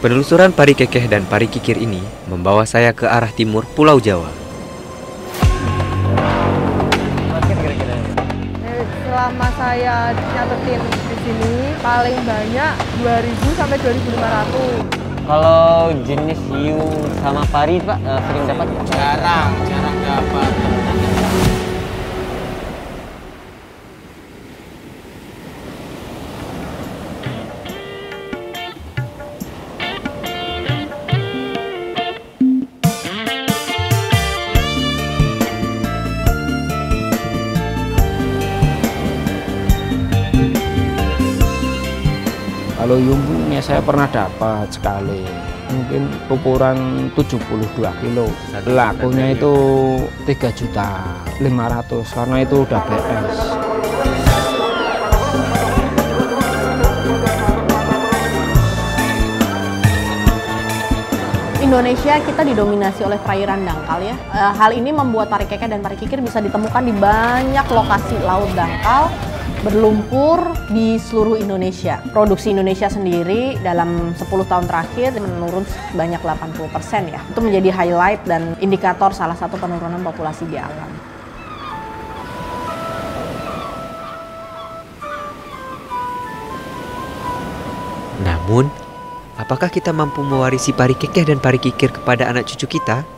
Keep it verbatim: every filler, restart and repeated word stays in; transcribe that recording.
Penelusuran pari kekeh dan pari kikir ini membawa saya ke arah timur Pulau Jawa. Selama saya nyatetin di sini paling banyak dua ribu sampai dua ribu lima ratus. Kalau jenis hiu sama pari Pak eh, sering dapat? Jarang, jarang dapat. Kalau yumbunya saya pernah dapat sekali, mungkin ukuran tujuh puluh dua kilo. Lakunya itu tiga juta lima ratus karena itu udah B S. Indonesia kita didominasi oleh perairan dangkal ya. Hal ini membuat pari kekeh dan pari kikir bisa ditemukan di banyak lokasi laut dangkal berlumpur di seluruh Indonesia. Produksi Indonesia sendiri dalam sepuluh tahun terakhir menurun sebanyak delapan puluh persen ya. Itu menjadi highlight dan indikator salah satu penurunan populasi di alam. Namun, apakah kita mampu mewarisi pari kekeh dan pari kikir kepada anak cucu kita?